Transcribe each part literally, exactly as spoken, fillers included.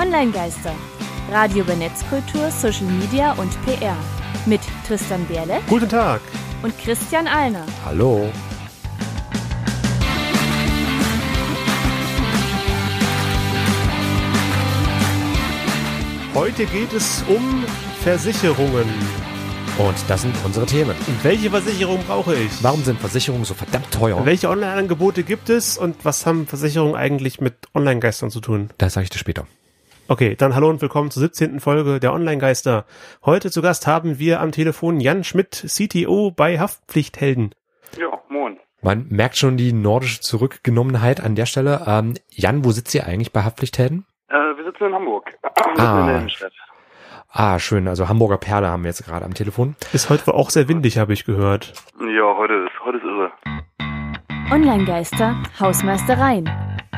Online-Geister. Radio über Netzkultur, Social Media und P R. Mit Tristan Berle. Guten Tag. Und Christian Alner. Hallo. Heute geht es um Versicherungen. Und das sind unsere Themen. Welche Versicherung brauche ich? Warum sind Versicherungen so verdammt teuer? Welche Online-Angebote gibt es und was haben Versicherungen eigentlich mit Online-Geistern zu tun? Das sage ich dir später. Okay, dann hallo und willkommen zur siebzehnten Folge der Online-Geister. Heute zu Gast haben wir am Telefon Jan Schmidt, C T O bei Haftpflichthelden. Ja, moin. Man merkt schon die nordische Zurückgenommenheit an der Stelle. Ähm, Jan, wo sitzt ihr eigentlich bei Haftpflichthelden? Äh, wir sitzen in Hamburg. Wir Ah. sind in der Innenstadt. Ah, schön. Also Hamburger Perle haben wir jetzt gerade am Telefon. Ist heute wohl auch sehr windig, habe ich gehört. Ja, heute ist, heute ist irre. Online-Geister, Hausmeistereien.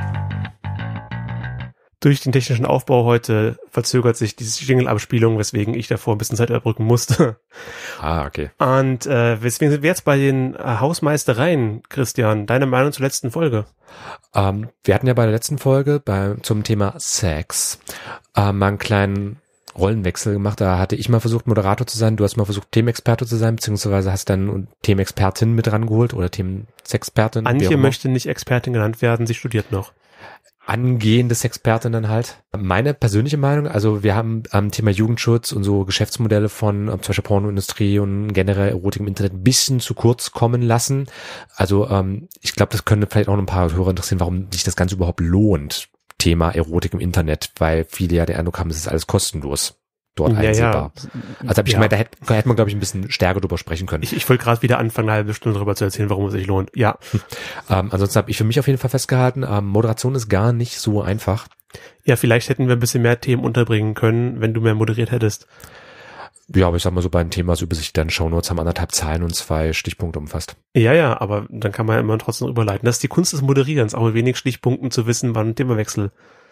Durch den technischen Aufbau heute verzögert sich diese Jingle-Abspielung, weswegen ich davor ein bisschen Zeit überbrücken musste. Ah, okay. Und äh, weswegen sind wir jetzt bei den äh, Hausmeistereien, Christian? Deine Meinung zur letzten Folge? Ähm, wir hatten ja bei der letzten Folge bei, zum Thema Sex äh, mal einen kleinen Rollenwechsel gemacht. Da hatte ich mal versucht, Moderator zu sein. Du hast mal versucht, Themenexperte zu sein, beziehungsweise hast dann Themenexpertin mit rangeholt oder Themensexpertin. Antje möchte nicht Expertin genannt werden, sie studiert noch. Angehende Sexpertin dann halt. Meine persönliche Meinung, also wir haben am Thema Jugendschutz und so Geschäftsmodelle von zum Beispiel Pornoindustrie und generell Erotik im Internet ein bisschen zu kurz kommen lassen. Also ähm, ich glaube, das könnte vielleicht auch noch ein paar Hörer interessieren, warum sich das Ganze überhaupt lohnt, Thema Erotik im Internet, weil viele ja den Eindruck haben, es ist alles kostenlos dort Ja, einsehbar. ja. Also habe ich Ja. gemeint, da hätte, hätte man, glaube ich, ein bisschen stärker drüber sprechen können. Ich, ich wollte gerade wieder anfangen, eine halbe Stunde darüber zu erzählen, warum es sich lohnt. Ja. ähm, ansonsten habe ich für mich auf jeden Fall festgehalten, ähm, Moderation ist gar nicht so einfach. Ja, vielleicht hätten wir ein bisschen mehr Themen unterbringen können, wenn du mehr moderiert hättest. Ja, aber ich sag mal so, bei den Themen, über sich dann Shownotes haben anderthalb Zeilen und zwei Stichpunkte umfasst. Ja, ja, aber dann kann man ja immer trotzdem überleiten. Das ist die Kunst des Moderierens, auch mit wenig Stichpunkten zu wissen, wann ein Themawechsel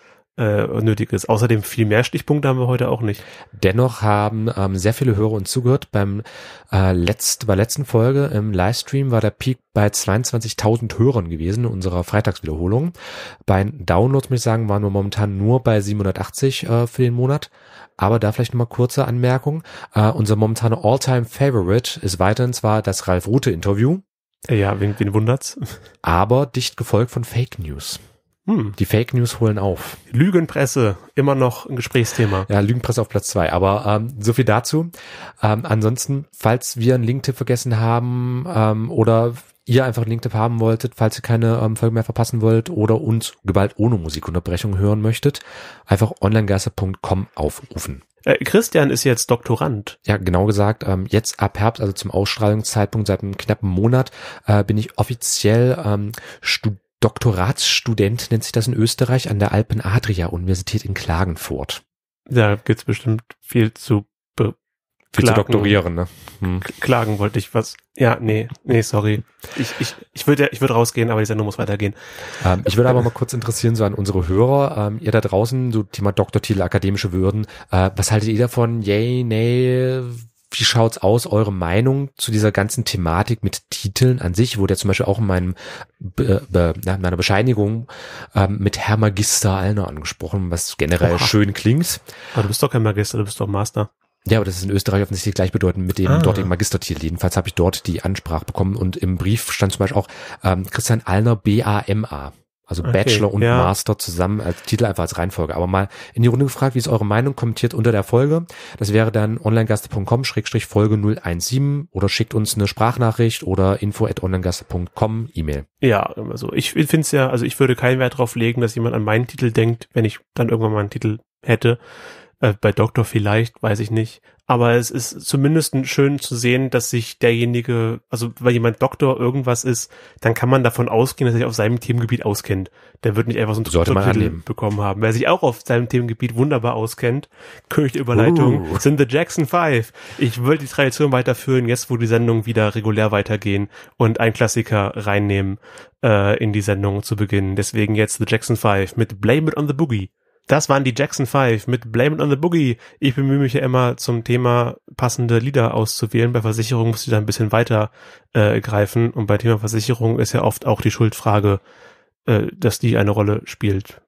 äh, nötig ist. Außerdem viel mehr Stichpunkte haben wir heute auch nicht. Dennoch haben ähm, sehr viele Hörer uns zugehört. Beim äh, letzt, bei der letzten Folge im Livestream war der Peak bei zweiundzwanzigtausend Hörern gewesen, in unserer Freitagswiederholung. Bei Downloads, muss ich sagen, waren wir momentan nur bei siebenhundertachtzig äh, für den Monat. Aber da vielleicht nochmal kurze Anmerkung. Äh, unser momentaner All-Time-Favorite ist weiterhin zwar das Ralf-Rute-Interview. Ja, wen, wen wundert's? Aber dicht gefolgt von Fake News. Hm. Die Fake News holen auf. Lügenpresse, immer noch ein Gesprächsthema. Ja, Lügenpresse auf Platz zwei. Aber ähm, so viel dazu. Ähm, ansonsten, falls wir einen Linktipp vergessen haben ähm, oder ihr einfach einen Linktipp haben wolltet, falls ihr keine ähm, Folge mehr verpassen wollt oder uns Gewalt ohne Musikunterbrechung hören möchtet, einfach onlinegeister punkt com aufrufen. Äh, Christian ist jetzt Doktorand. Ja, genau gesagt, ähm, jetzt ab Herbst, also zum Ausstrahlungszeitpunkt seit einem knappen Monat, äh, bin ich offiziell ähm, Student. Doktoratsstudent nennt sich das in Österreich an der Alpen-Adria-Universität in Klagenfurt. Da gibt's bestimmt viel zu be- Viel klagen. zu doktorieren, ne? Hm. Klagen wollte ich was. Ja, nee, nee, sorry. Ich, ich, ich würde, ich würde rausgehen, aber die Sendung muss weitergehen. Ähm, ich würde aber mal kurz interessieren, so an unsere Hörer, ähm, ihr da draußen, so Thema Doktortitel, akademische Würden, äh, was haltet ihr davon? Yay, nee, wie schaut's aus, eure Meinung zu dieser ganzen Thematik mit Titeln an sich? Wurde ja zum Beispiel auch in meinem Be, Be, in meiner Bescheinigung ähm, mit Herr Magister Alner angesprochen, was generell Oha. schön klingt. Aber du bist doch kein Magister, du bist doch Master. Ja, aber das ist in Österreich offensichtlich gleichbedeutend mit dem Ah. dortigen Magistertitel. Jedenfalls habe ich dort die Ansprache bekommen und im Brief stand zum Beispiel auch ähm, Christian Alner B A M A. Also Okay, Bachelor und ja. Master zusammen als Titel, einfach als Reihenfolge. Aber mal in die Runde gefragt, wie ist eure Meinung? Kommentiert unter der Folge. Das wäre dann onlinegeister punkt com Schrägstrich Folge null eins sieben oder schickt uns eine Sprachnachricht oder info at onlinegeister punkt com E-Mail. Ja, also ich finde es ja, also ich würde keinen Wert drauf legen, dass jemand an meinen Titel denkt, wenn ich dann irgendwann mal einen Titel hätte. Äh, bei Doktor vielleicht, weiß ich nicht. Aber es ist zumindest schön zu sehen, dass sich derjenige, also weil jemand Doktor irgendwas ist, dann kann man davon ausgehen, dass er sich auf seinem Themengebiet auskennt. Der wird nicht einfach so einen Sollte man Doktortitel annehmen. bekommen haben. Wer sich auch auf seinem Themengebiet wunderbar auskennt, König der Überleitung, Uh. sind The Jackson Five. Ich will die Tradition weiterführen, jetzt wo die Sendungen wieder regulär weitergehen und einen Klassiker reinnehmen äh, in die Sendung zu Beginn. Deswegen jetzt The Jackson Five mit Blame It on the Boogie. Das waren die Jackson Five mit Blame It on the Boogie. Ich bemühe mich ja immer, zum Thema passende Lieder auszuwählen. Bei Versicherung muss ich da ein bisschen weiter äh, greifen. Und bei Thema Versicherung ist ja oft auch die Schuldfrage, äh, dass die eine Rolle spielt.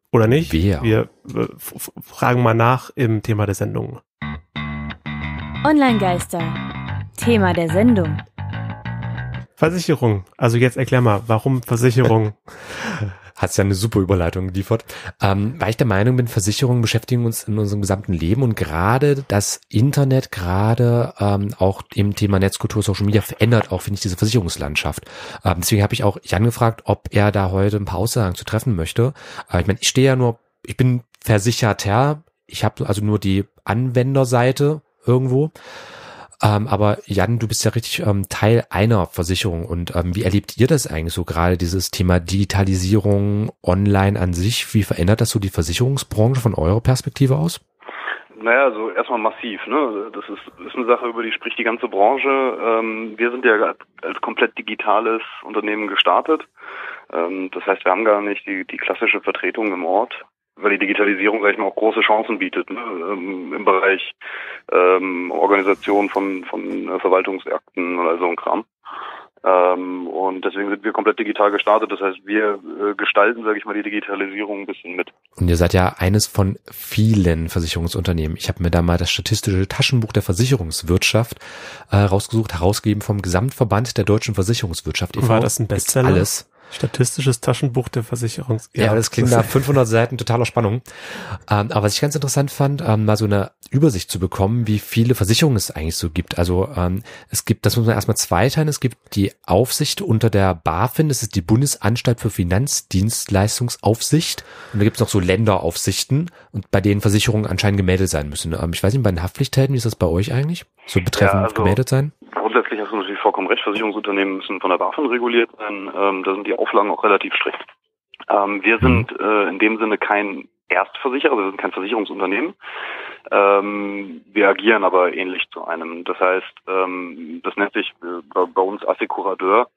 Oder nicht? Wer? Wir äh, f- f- fragen mal nach im Thema der Sendung. Online-Geister. Thema der Sendung. Versicherung. Also jetzt erklär mal, warum Versicherung? Hat's ja eine super Überleitung geliefert. Ähm, weil ich der Meinung bin, Versicherungen beschäftigen uns in unserem gesamten Leben und gerade das Internet, gerade ähm, auch im Thema Netzkultur, Social Media verändert auch, finde ich, diese Versicherungslandschaft. Ähm, deswegen habe ich auch Jan gefragt, ob er da heute ein paar Aussagen zu treffen möchte. Äh, ich meine, ich stehe ja nur, ich bin Versicherter, ich habe also nur die Anwenderseite irgendwo. Ähm, aber Jan, du bist ja richtig ähm, Teil einer Versicherung und ähm, wie erlebt ihr das eigentlich so, gerade dieses Thema Digitalisierung online an sich? Wie verändert das so die Versicherungsbranche von eurer Perspektive aus? Naja, also erstmal massiv, ne? Das ist, ist eine Sache, über die spricht die ganze Branche. Ähm, wir sind ja als, als komplett digitales Unternehmen gestartet. Ähm, das heißt, wir haben gar nicht die, die klassische Vertretung im Ort, weil die Digitalisierung, sag ich mal, auch große Chancen bietet, ne? ähm, im Bereich ähm, Organisation von von äh, Verwaltungsakten oder so ein Kram. Ähm, und deswegen sind wir komplett digital gestartet. Das heißt, wir äh, gestalten, sage ich mal, die Digitalisierung ein bisschen mit. Und ihr seid ja eines von vielen Versicherungsunternehmen. Ich habe mir da mal das statistische Taschenbuch der Versicherungswirtschaft äh, rausgesucht, herausgegeben vom Gesamtverband der deutschen Versicherungswirtschaft. e V. War das ein Bestseller? Alles. Statistisches Taschenbuch der Versicherungs... Ja, ja, das klingt nach fünfhundert Seiten totaler Spannung. Ähm, aber was ich ganz interessant fand, ähm, mal so eine Übersicht zu bekommen, wie viele Versicherungen es eigentlich so gibt. Also ähm, es gibt, das muss man erstmal zweiteilen, es gibt die Aufsicht unter der BaFin, das ist die Bundesanstalt für Finanzdienstleistungsaufsicht. Und da gibt es noch so Länderaufsichten, und bei denen Versicherungen anscheinend gemeldet sein müssen. Ähm, ich weiß nicht, bei den Haftpflichthelden, wie ist das bei euch eigentlich? So betreffend Ja, also gemeldet sein? Grundsätzlich hast du natürlich vollkommen recht. Versicherungsunternehmen müssen von der BaFin reguliert sein. Ähm, da sind die Auflagen auch relativ strikt. Ähm, wir sind äh, in dem Sinne kein Erstversicherer, also wir sind kein Versicherungsunternehmen. Ähm, wir agieren aber ähnlich zu einem. Das heißt, ähm, das nennt sich äh, bei, bei uns Assekurateur.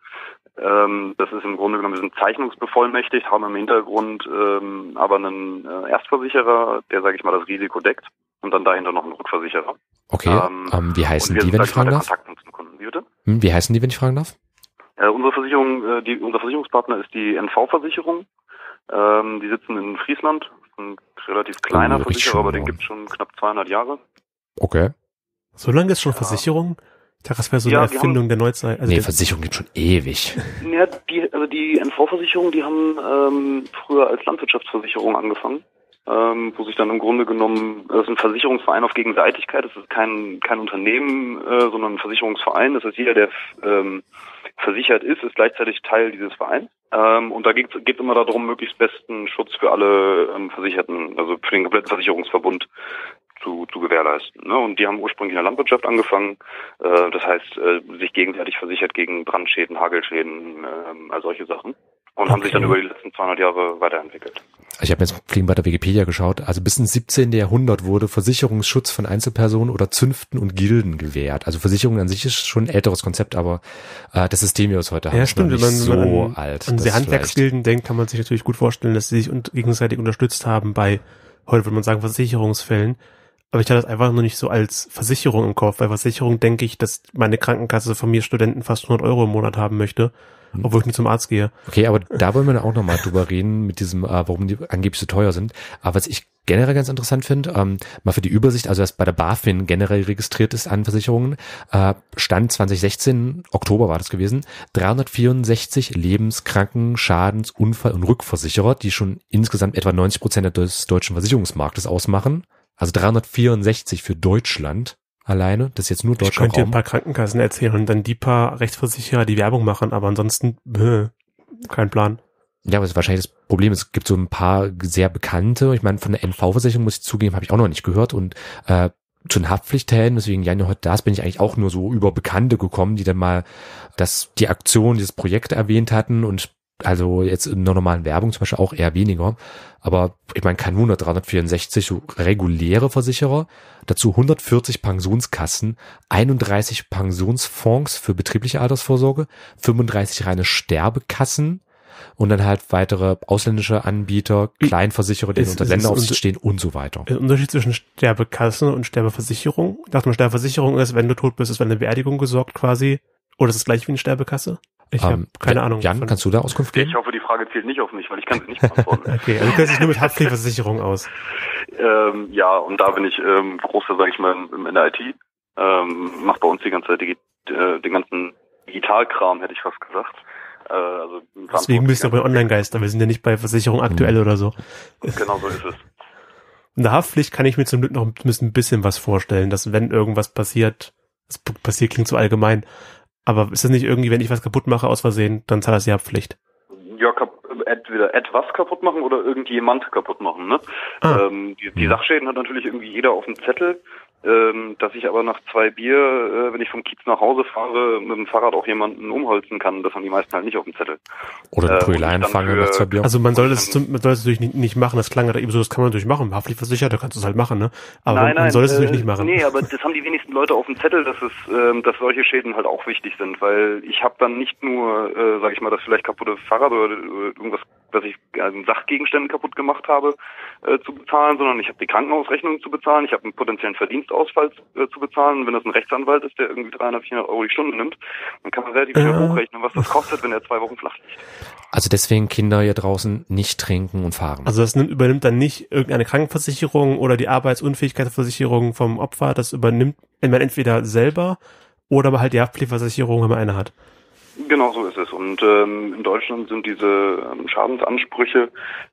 Ähm, das ist im Grunde genommen, wir sind zeichnungsbevollmächtigt, haben im Hintergrund ähm, aber einen äh, Erstversicherer, der, sage ich mal, das Risiko deckt, und dann dahinter noch einen Rückversicherer. Okay, Ähm, ähm, wie heißen die, sind, wenn ich fragen der darf? Kontaktpunkt zum Kunden. Wie bitte? Hm, wie heißen die, wenn ich fragen darf? Äh, unsere Versicherung, äh, die, unser Versicherungspartner ist die N V-Versicherung. Ähm, die sitzen in Friesland. Ein relativ kleiner Oh, Versicherer, aber den schon. gibt es schon knapp zweihundert Jahre. Okay. So lange ist schon Ja. Versicherung? Ich dachte, das wäre so Ja, eine die Erfindung der Neuzeit. Also Nee, der- Versicherung gibt schon ewig. Ja, die, also die N V-Versicherung, die haben ähm, früher als Landwirtschaftsversicherung angefangen, ähm, wo sich dann im Grunde genommen, das ist ein Versicherungsverein auf Gegenseitigkeit, das ist kein kein Unternehmen, äh, sondern ein Versicherungsverein. Das heißt, jeder, der ähm, versichert ist, ist gleichzeitig Teil dieses Vereins. Ähm, und da geht es immer darum, möglichst besten Schutz für alle ähm, Versicherten, also für den kompletten Versicherungsverbund zu, zu gewährleisten. Ne? Und die haben ursprünglich in der Landwirtschaft angefangen, äh, das heißt, äh, sich gegenseitig versichert gegen Brandschäden, Hagelschäden, äh, all solche Sachen. Und haben sich dann über die letzten zweihundert Jahre weiterentwickelt. Ich habe jetzt fliegen bei der Wikipedia geschaut. Also bis ins siebzehnten. Jahrhundert wurde Versicherungsschutz von Einzelpersonen oder Zünften und Gilden gewährt. Also Versicherung an sich ist schon ein älteres Konzept, aber äh, das System, wie wir es heute haben, ja, ist noch stimmt. nicht Wenn man, so wenn man an, alt. an Das die ist Handwerksgilden denkt, kann man sich natürlich gut vorstellen, dass sie sich und gegenseitig unterstützt haben bei, heute würde man sagen, Versicherungsfällen. Aber ich hatte das einfach nur nicht so als Versicherung im Kopf. Bei Versicherung denke ich, dass meine Krankenkasse von mir Studenten fast hundert Euro im Monat haben möchte, Hm. obwohl ich nicht zum Arzt gehe. Okay, aber da wollen wir auch nochmal drüber reden, mit diesem, äh, warum die angeblich so teuer sind. Aber was ich generell ganz interessant finde, ähm, mal für die Übersicht, also dass bei der BaFin generell registriert ist an Versicherungen, äh, Stand zwanzig sechzehn, Oktober war das gewesen, dreihundertvierundsechzig Lebens-, Kranken-, Schadens-, Unfall- und Rückversicherer, die schon insgesamt etwa neunzig Prozent des deutschen Versicherungsmarktes ausmachen. Also dreihundertvierundsechzig für Deutschland alleine, das ist jetzt nur Ich deutscher könnte dir ein Raum. paar Krankenkassen erzählen und dann die paar Rechtsversicherer, die Werbung machen, aber ansonsten, bäh, kein Plan. Ja, aber das ist wahrscheinlich das Problem. Es gibt so ein paar sehr bekannte. Ich meine, von der N V-Versicherung muss ich zugeben, habe ich auch noch nicht gehört. Und äh, zu den Haftpflichthelden, deswegen Jan heute da ist, bin ich eigentlich auch nur so über Bekannte gekommen, die dann mal das die Aktion, dieses Projekt erwähnt hatten und also jetzt in der normalen Werbung zum Beispiel auch eher weniger. Aber ich meine, kein Wunder, dreihundertvierundsechzig so reguläre Versicherer, dazu hundertvierzig Pensionskassen, einunddreißig Pensionsfonds für betriebliche Altersvorsorge, fünfunddreißig reine Sterbekassen und dann halt weitere ausländische Anbieter, Kleinversicherer, die Ist- unter ist- Länderaufsicht ist- stehen und so weiter. Der Unterschied zwischen Sterbekasse und Sterbeversicherung? Ich dachte mal, Sterbeversicherung ist, wenn du tot bist, ist für eine Beerdigung gesorgt quasi. Oder ist es gleich wie eine Sterbekasse? Ich habe ähm, keine Ahnung. Jan, von, kannst du da Auskunft geben? Ich hoffe, die Frage zählt nicht auf mich, weil ich kann sie nicht beantworten. Okay, also du kennst dich nur mit Haftpflichtversicherung aus. ähm, ja, und da bin ich ähm, großer, sage ich mal, im, in der I T. Ähm, mach bei uns die ganze Zeit die, äh, den ganzen Digitalkram, hätte ich fast gesagt. Äh, also Deswegen bist du bei Online-Geister. Wir sind ja nicht bei Versicherung aktuell mhm. oder so. Genau so ist es. In der Haftpflicht kann ich mir zum Glück noch ein bisschen was vorstellen, dass wenn irgendwas passiert, das passiert klingt so allgemein, aber ist das nicht irgendwie, wenn ich was kaputt mache aus Versehen, dann zahlt das die Haftpflicht? Ja, kap- entweder etwas kaputt machen oder irgendjemand kaputt machen, ne? Ah. Ähm, die, die Sachschäden hat natürlich irgendwie jeder auf dem Zettel. Ähm, dass ich aber nach zwei Bier, äh, wenn ich vom Kiez nach Hause fahre, mit dem Fahrrad auch jemanden umholzen kann, das haben die meisten halt nicht auf dem Zettel. Oder eine Prügelei anfangen nach zwei Bier. Also man soll das, zum, man soll das natürlich nicht, nicht machen, das klang halt eben so, das kann man natürlich machen, haftpflichtversichert, da kannst du es halt machen, ne? Aber nein, man, man nein, soll es äh, natürlich nicht machen. Nee, aber das haben die wenigsten Leute auf dem Zettel, dass es, ähm, dass solche Schäden halt auch wichtig sind, weil ich habe dann nicht nur, äh, sag ich mal, das vielleicht kaputte Fahrrad oder, oder irgendwas, dass ich also Sachgegenstände kaputt gemacht habe, äh, zu bezahlen, sondern ich habe die Krankenhausrechnung zu bezahlen, ich habe einen potenziellen Verdienstausfall äh, zu bezahlen. Wenn das ein Rechtsanwalt ist, der irgendwie dreihundert, vierhundert Euro die Stunde nimmt, dann kann man relativ schnell ja. hochrechnen, was das kostet, wenn er zwei Wochen flach liegt. Also deswegen Kinder hier draußen nicht trinken und fahren. Also das nimmt, übernimmt dann nicht irgendeine Krankenversicherung oder die Arbeitsunfähigkeitsversicherung vom Opfer, das übernimmt man entweder selber oder aber halt die Haftpflichtversicherung, wenn man eine hat. Genau so ist es. Und ähm, in Deutschland sind diese ähm, Schadensansprüche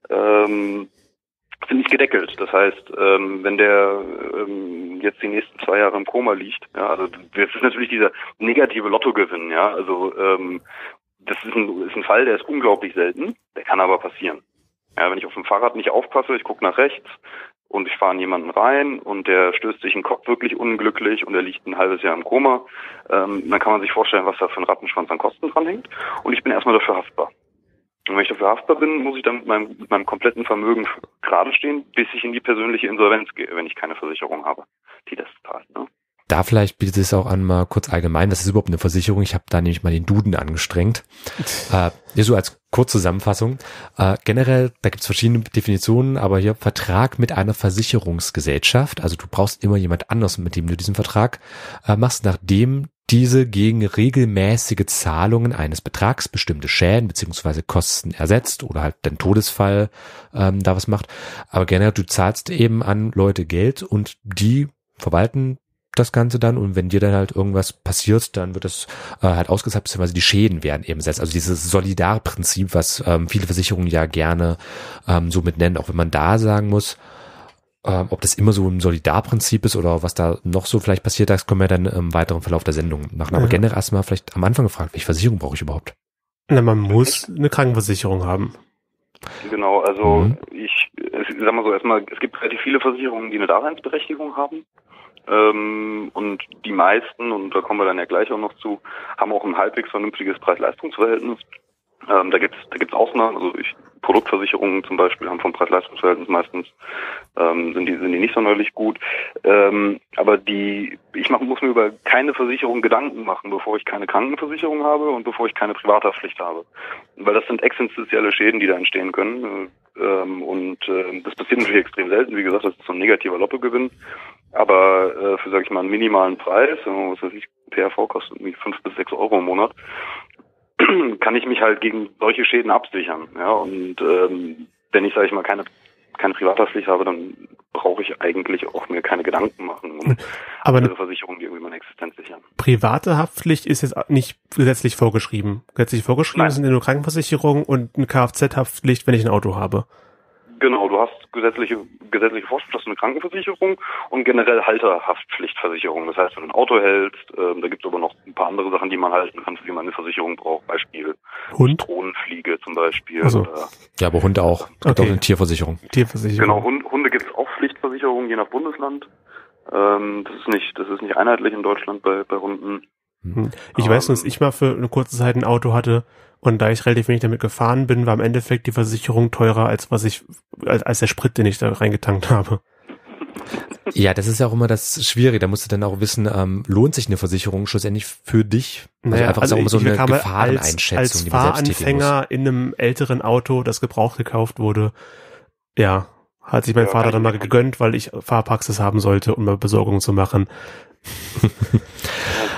ähm, sind nicht gedeckelt. Das heißt, ähm, wenn der ähm, jetzt die nächsten zwei Jahre im Koma liegt, ja, also das ist natürlich dieser negative Lottogewinn, ja, also ähm, das ist ein, ist ein Fall, der ist unglaublich selten, der kann aber passieren. Ja, wenn ich auf dem Fahrrad nicht aufpasse, ich gucke nach rechts und ich fahre in jemanden rein und der stößt sich den Kopf wirklich unglücklich und er liegt ein halbes Jahr im Koma, ähm, dann kann man sich vorstellen, was da für ein Rattenschwanz an Kosten dranhängt und ich bin erstmal dafür haftbar. Und wenn ich dafür haftbar bin, muss ich dann mit meinem, mit meinem kompletten Vermögen gerade stehen, bis ich in die persönliche Insolvenz gehe, wenn ich keine Versicherung habe, die das zahlt. Ne? Da vielleicht bietet es auch an, mal kurz allgemein, was ist überhaupt eine Versicherung? Ich habe da nämlich mal den Duden angestrengt. äh, hier so als Kurzzusammenfassung. Äh, generell, da gibt es verschiedene Definitionen, aber hier Vertrag mit einer Versicherungsgesellschaft. Also du brauchst immer jemand anderes, mit dem du diesen Vertrag äh, machst, nachdem diese gegen regelmäßige Zahlungen eines Betrags bestimmte Schäden beziehungsweise Kosten ersetzt oder halt den Todesfall ähm, da was macht. Aber generell, du zahlst eben an Leute Geld und die verwalten das Ganze dann und wenn dir dann halt irgendwas passiert, dann wird es äh, halt ausgezahlt, beziehungsweise die Schäden werden eben ersetzt. Also dieses Solidarprinzip, was ähm, viele Versicherungen ja gerne ähm, so mit nennen, auch wenn man da sagen muss, äh, ob das immer so ein Solidarprinzip ist oder was da noch so vielleicht passiert, das können wir dann im weiteren Verlauf der Sendung machen. Aber ja. generell erstmal vielleicht am Anfang gefragt, welche Versicherung brauche ich überhaupt? Na, man muss eine Krankenversicherung haben. Genau, also mhm. ich, ich sag mal so erstmal, es gibt relativ viele Versicherungen, die eine Daseinsberechtigung haben. Ähm, und die meisten, und da kommen wir dann ja gleich auch noch zu, haben auch ein halbwegs vernünftiges Preis-Leistungs-Verhältnis. Ähm, da gibt's da gibt's Ausnahmen, also ich, Produktversicherungen zum Beispiel haben vom Preis-Leistungs-Verhältnis meistens ähm, sind die sind die nicht sonderlich gut. Ähm, aber die ich mach, muss mir über keine Versicherung Gedanken machen, bevor ich keine Krankenversicherung habe und bevor ich keine Privathaftpflicht habe, weil das sind existenzielle Schäden, die da entstehen können. Ähm, und äh, das passiert natürlich extrem selten. Wie gesagt, das ist so ein negativer Lottogewinn. Aber äh, für, sag ich mal, einen minimalen Preis, was weiß ich, P R V kostet irgendwie fünf bis sechs Euro im Monat, kann ich mich halt gegen solche Schäden absichern. Ja, und ähm, wenn ich, sag ich mal, keine keine Privathaftpflicht habe, dann brauche ich eigentlich auch mir keine Gedanken machen, um aber andere Versicherungen, die irgendwie meine Existenz sichern. Private Haftpflicht ist jetzt nicht gesetzlich vorgeschrieben. Gesetzlich vorgeschrieben Nein. sind ja nur Krankenversicherung und eine Kfz-Haftpflicht, wenn ich ein Auto habe. Genau, du hast gesetzliche gesetzliche Vorschrift, hast du eine Krankenversicherung und generell Halterhaftpflichtversicherung. Das heißt, wenn du ein Auto hältst, ähm, da gibt es aber noch ein paar andere Sachen, die man halten kann, für die man eine Versicherung braucht. Beispiel Hund? Drohnenfliege zum Beispiel. Also. Oder, ja, aber Hunde auch. Gibt Okay. auch eine Tierversicherung. Tierversicherung. genau, Hund, Hunde gibt es auch Pflichtversicherungen, je nach Bundesland. Ähm, das ist nicht, das ist nicht einheitlich in Deutschland bei, bei Hunden. Hm. Ich um, weiß nur, dass ich mal für eine kurze Zeit ein Auto hatte und da ich relativ wenig damit gefahren bin, war im Endeffekt die Versicherung teurer als was ich, als, als der Sprit, den ich da reingetankt habe. Ja, das ist ja auch immer das Schwierige. Da musst du dann auch wissen, ähm, lohnt sich eine Versicherung schlussendlich für dich? Also naja, einfach also so, ich, so eine ich Gefahreneinschätzung, als, als die man selbst tätigen muss. Fahranfänger in einem älteren Auto, das gebraucht gekauft wurde, ja, hat sich mein Ja, Vater dann mal gegönnt, weil ich Fahrpraxis haben sollte, um mal Besorgungen zu machen. Die,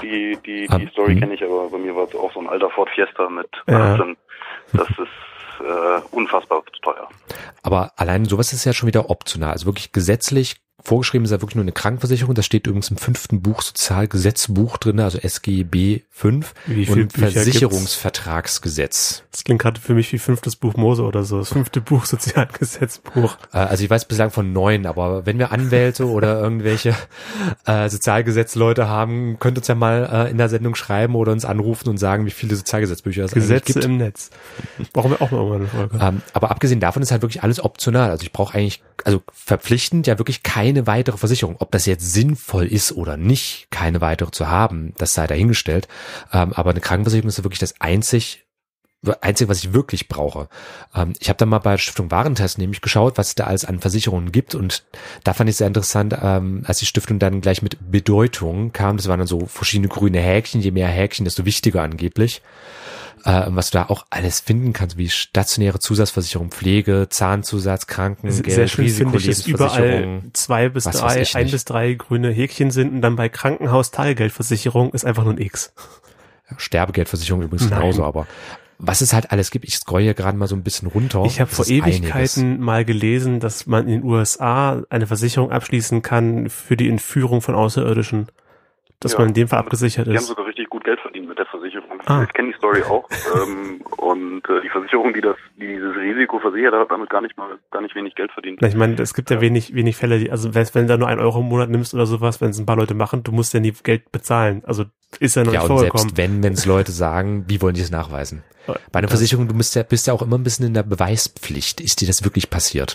die, die, die um, Story kenne ich, aber bei mir war es auch so ein alter Ford Fiesta mit achtzehn. Ja. Das ist äh, unfassbar teuer. Aber allein sowas ist ja schon wieder optional. Also wirklich gesetzlich vorgeschrieben ist ja wirklich nur eine Krankenversicherung. Das steht übrigens im fünften Buch Sozialgesetzbuch drin, also S G B fünf und Versicherungsvertragsgesetz. Gibt's? Das klingt gerade für mich wie fünftes Buch Mose oder so. Das fünfte Buch Sozialgesetzbuch. Also ich weiß bislang von neun, aber wenn wir Anwälte oder irgendwelche äh, Sozialgesetzleute haben, könnt uns ja mal äh, in der Sendung schreiben oder uns anrufen und sagen, wie viele Sozialgesetzbücher es Gesetze eigentlich gibt. Im Netz. Brauchen wir auch mal eine Folge. Ähm, aber abgesehen davon ist halt wirklich alles optional. Also ich brauche eigentlich, also verpflichtend ja wirklich keine eine weitere Versicherung. Ob das jetzt sinnvoll ist oder nicht, keine weitere zu haben, das sei dahingestellt. Ähm, aber eine Krankenversicherung ist wirklich das einzig, einzige, was ich wirklich brauche. Ähm, ich habe da mal bei Stiftung Warentest nämlich geschaut, was es da alles an Versicherungen gibt, und da fand ich sehr interessant, ähm, als die Stiftung dann gleich mit Bedeutung kam. Das waren dann so verschiedene grüne Häkchen. Je mehr Häkchen, desto wichtiger angeblich. Äh, was du da auch alles finden kannst, wie stationäre Zusatzversicherung, Pflege, Zahnzusatz, Krankengeld, sehr schön finde ich, dass überall zwei bis drei, ein bis drei grüne Häkchen sind, und dann bei Krankenhaus Teilgeldversicherung ist einfach nur ein X. Ja, Sterbegeldversicherung übrigens Nein. genauso, aber was es halt alles gibt, ich scroll hier gerade mal so ein bisschen runter. Ich habe vor Ewigkeiten einiges. mal gelesen, dass man in den U S A eine Versicherung abschließen kann für die Entführung von Außerirdischen. Dass ja, man in dem Fall abgesichert ist. Die haben sogar richtig gut Geld verdient mit der Versicherung. Ah. Ich kenne die Story auch. ähm, und äh, die Versicherung, die das, die dieses Risiko versichert hat, damit gar nicht mal, gar nicht wenig Geld verdient. Na, ich meine, es gibt ja, ja wenig, wenig Fälle, die, also wenn, wenn du da nur einen Euro im Monat nimmst oder sowas, wenn es ein paar Leute machen, du musst ja nie Geld bezahlen. Also ist ja noch ja, nicht vorgekommen. Ja, und selbst wenn, wenn es Leute sagen, wie wollen die es nachweisen? Bei einer Versicherung, du bist ja, bist ja auch immer ein bisschen in der Beweispflicht. Ist dir das wirklich passiert?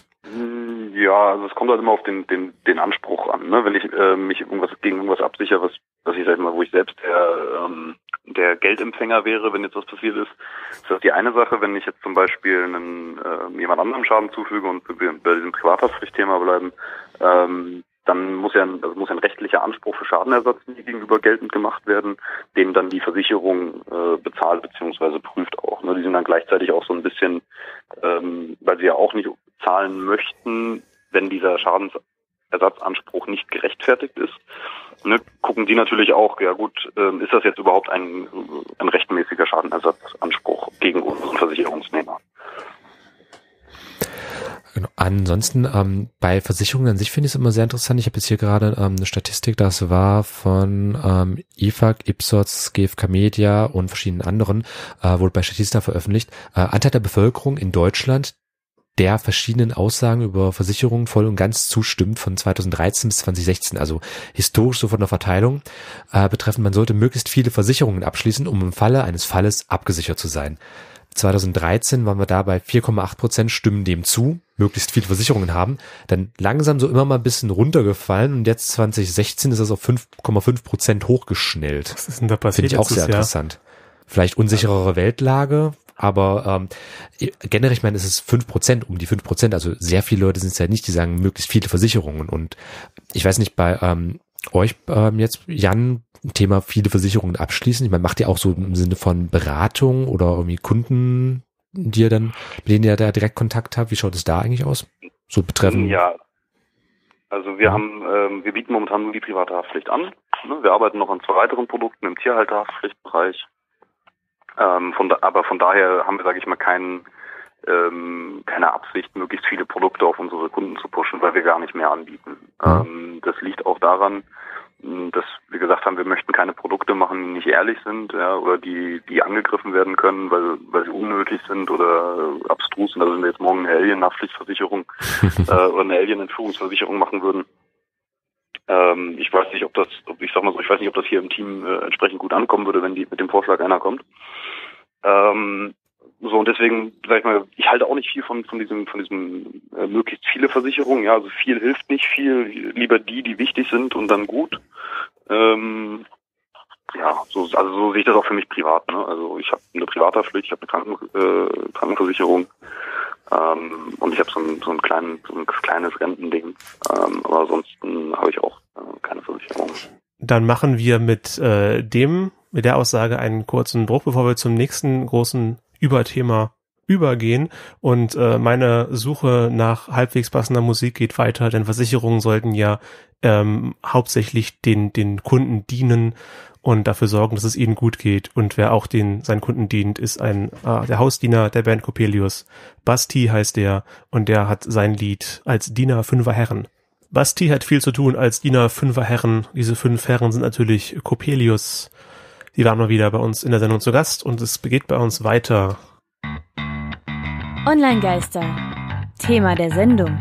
Ja, also es kommt halt immer auf den den den Anspruch an, ne? Wenn ich äh, mich irgendwas gegen irgendwas absichere, was was ich sag mal, wo ich selbst der ähm, der Geldempfänger wäre, wenn jetzt was passiert ist, ist das die eine Sache. Wenn ich jetzt zum Beispiel einen äh, jemand anderem Schaden zufüge und wir bei diesem Privathaftpflichtthema bleiben, ähm, dann muss ja ein, also muss ein rechtlicher Anspruch für Schadenersatz gegenüber geltend gemacht werden, den dann die Versicherung äh, bezahlt bzw. prüft auch. Ne? Die sind dann gleichzeitig auch so ein bisschen, ähm, weil sie ja auch nicht zahlen möchten, wenn dieser Schadensersatzanspruch nicht gerechtfertigt ist. Ne? Gucken die natürlich auch, ja gut, ähm, ist das jetzt überhaupt ein, ein rechtmäßiger Schadenersatzanspruch gegen unseren Versicherungsnehmer? Genau. Ansonsten ähm, bei Versicherungen an sich finde ich es immer sehr interessant. Ich habe jetzt hier gerade ähm, eine Statistik, das war von ähm, I F A G, Ipsos, G F K Media und verschiedenen anderen, äh, wurde bei Statista veröffentlicht. Äh, Anteil der Bevölkerung in Deutschland, der verschiedenen Aussagen über Versicherungen voll und ganz zustimmt von zweitausenddreizehn bis zweitausendsechzehn, also historisch so von der Verteilung äh, betreffend, man sollte möglichst viele Versicherungen abschließen, um im Falle eines Falles abgesichert zu sein. zweitausenddreizehn waren wir da bei vier Komma acht Prozent stimmen dem zu, möglichst viele Versicherungen haben, dann langsam so immer mal ein bisschen runtergefallen, und jetzt zwanzig sechzehn ist das auf fünf Komma fünf Prozent hochgeschnellt. Was ist denn da passiert? Finde ich auch sehr interessant. Vielleicht unsicherere Weltlage, aber ähm, generell, ich meine, es ist fünf Prozent, um die fünf Prozent, also sehr viele Leute sind es ja nicht, die sagen, möglichst viele Versicherungen, und ich weiß nicht, bei ähm, euch ähm, jetzt, Jan, Thema viele Versicherungen abschließen, ich meine, macht ihr auch so im Sinne von Beratung oder irgendwie Kunden, die ihr dann, mit denen ihr da direkt Kontakt habt, wie schaut es da eigentlich aus? So betreffend? Ja, also wir ja. haben, ähm, wir bieten momentan nur die private Haftpflicht an, ne? Wir arbeiten noch an zwei weiteren Produkten im Tierhalterhaftpflichtbereich. Ähm, von da, aber von daher haben wir, sage ich mal, keinen, ähm, keine Absicht, möglichst viele Produkte auf unsere Kunden zu pushen, weil wir gar nicht mehr anbieten. Mhm. Ähm, das liegt auch daran, dass wir gesagt haben, wir möchten keine Produkte machen, die nicht ehrlich sind, ja, oder die die angegriffen werden können, weil weil sie unnötig sind oder abstrus sind. Also wenn wir jetzt morgen eine Alien-Haftpflichtversicherung äh, oder eine Alien-Entführungsversicherung machen würden, Ähm, ich weiß nicht, ob das, ob, ich sag mal so, ich weiß nicht, ob das hier im Team äh, entsprechend gut ankommen würde, wenn die mit dem Vorschlag einer kommt. Ähm, so, und deswegen, sag ich mal, ich halte auch nicht viel von von diesem von diesem äh, möglichst viele Versicherungen. Ja, also viel hilft nicht viel, lieber die, die wichtig sind und dann gut. Ähm, ja, so, also so sehe ich das auch für mich privat. Ne? Also ich habe eine Privathaftpflicht, ich habe eine Kranken, äh, Krankenversicherung. Ähm, und ich habe so ein, so ein, klein, so ein kleines Rentending. Ähm, aber ansonsten habe ich auch äh, keine Versicherung. Dann machen wir mit äh, dem, mit der Aussage einen kurzen Bruch, bevor wir zum nächsten großen Überthema übergehen und äh, meine Suche nach halbwegs passender Musik geht weiter, denn Versicherungen sollten ja ähm, hauptsächlich den den Kunden dienen und dafür sorgen, dass es ihnen gut geht. Und wer auch den seinen Kunden dient, ist ein äh, der Hausdiener der Band Coppelius. Basti heißt der und der hat sein Lied als Diener fünfer Herren. Basti hat viel zu tun als Diener fünfer Herren. Diese fünf Herren sind natürlich Coppelius. Die waren mal wieder bei uns in der Sendung zu Gast und es geht bei uns weiter. Online-Geister. Thema der Sendung.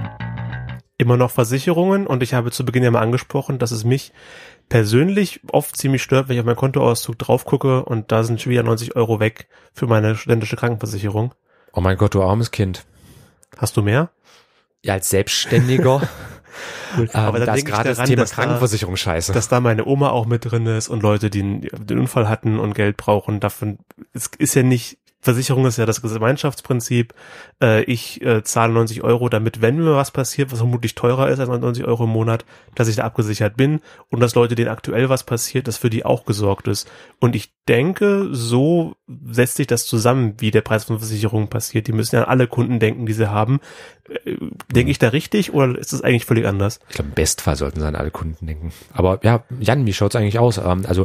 Immer noch Versicherungen und ich habe zu Beginn ja mal angesprochen, dass es mich persönlich oft ziemlich stört, wenn ich auf meinen Kontoauszug drauf gucke und da sind schon wieder neunzig Euro weg für meine studentische Krankenversicherung. Oh mein Gott, du armes Kind. Hast du mehr? Ja, als Selbstständiger. Gut, ähm, aber dann da ist denke ich gerade das daran, Thema dass Krankenversicherung da, scheiße. dass da meine Oma auch mit drin ist und Leute, die den, den Unfall hatten und Geld brauchen. Davon, es ist ja nicht, Versicherung ist ja das Gemeinschaftsprinzip. Äh, ich äh, zahle neunzig Euro, damit, wenn mir was passiert, was vermutlich teurer ist als neunzig Euro im Monat, dass ich da abgesichert bin und dass Leute, denen aktuell was passiert, dass für die auch gesorgt ist. Und ich denke, so setzt sich das zusammen, wie der Preis von Versicherungen passiert. Die müssen ja an alle Kunden denken, die sie haben. Äh, denke ich da richtig oder ist das eigentlich völlig anders? Ich glaube, im Bestfall sollten sie an alle Kunden denken. Aber ja, Jan, wie schaut's eigentlich aus? Ähm, also